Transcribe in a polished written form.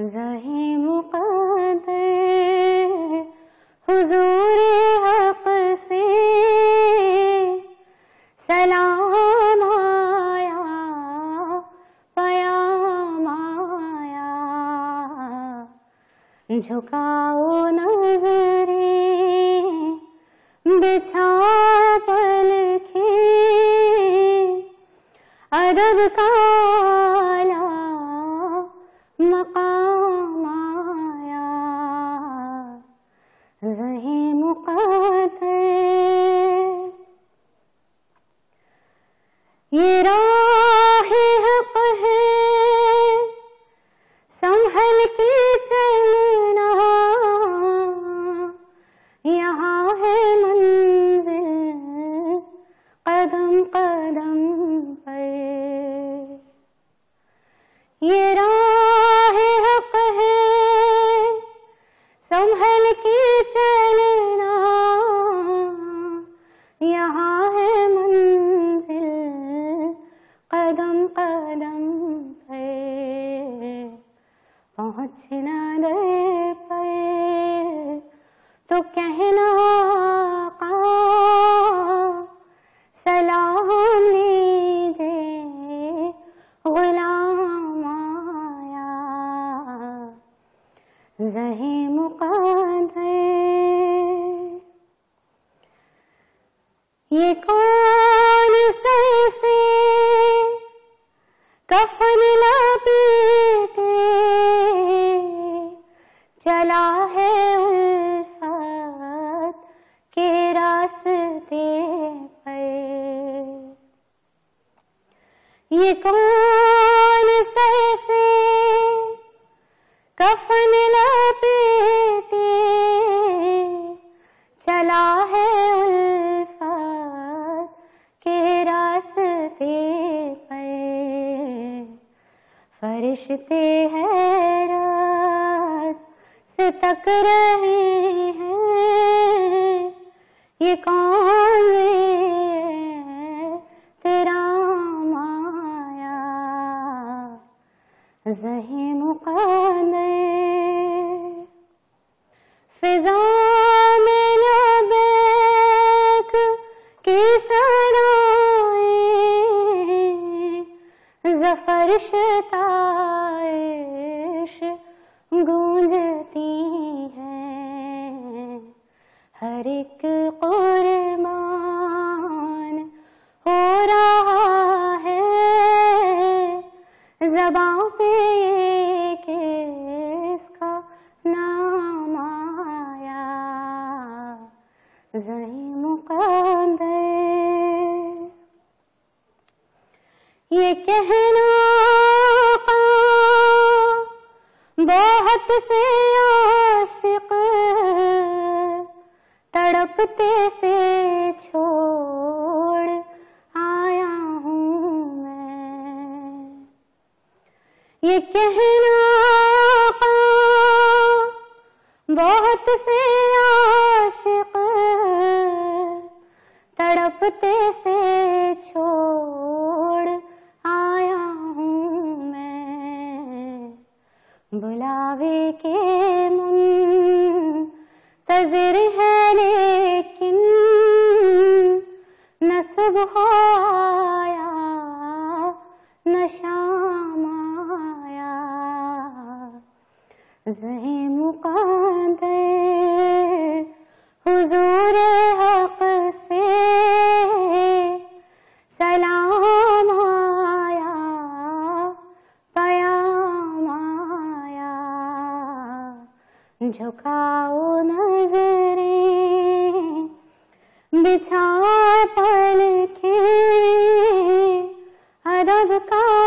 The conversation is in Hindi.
ज़ही मुक़द्दर हुज़ूर हक़ से सलाम आया, पयाम आया। झुकाओ नज़रें, बिछा पलकें, अदब का आला मक़ाम आया। ज़ही मुक़द्दर ये राह हक़ है, संभल के चलना, यहाँ है मंजिल कदम कदम पर। ये राह हक़ है, संभल के चलना, यहाँ है मंजिल कदम कदम पर। पहुँचना दर पर तो कहना आका, सलाम लीजिए गुलाम आया। ज़ही मुक़द्दर ये कौन सर से कफ़न लपेटे चला है उल्फत के रास्ते पर। ये कौन सर से कफ़न लपेटे चला है उल्फत के रास्ते पर। फरिश्ते हैरत से तक रहे हैं, ये कौन है तेरा माया। ज़ही मुक़द्दर फिज़ा में लबैक की सदाएं, ज़फ़र शताइश गूंजती हैं। हर एक कुर्बान हो रहा है, ज़बां पे किसका नाम आया। ज़ही मुक़द्दर ये कहना बहुत से आशिक़ तड़पते से छोड़ आया हूँ मैं। ये कहना बहुत से आशिक़ तड़पते से छोड़ आया हूँ मैं। बुलावे के मुंतज़िर है लेकिन न सुबह आया न शाम आया। ज़ही मुक़द्दर हुज़ूर हक़ से सलाम आया, पयाम आया। झुकाओ नज़रें, बिछा पलकें, अदब का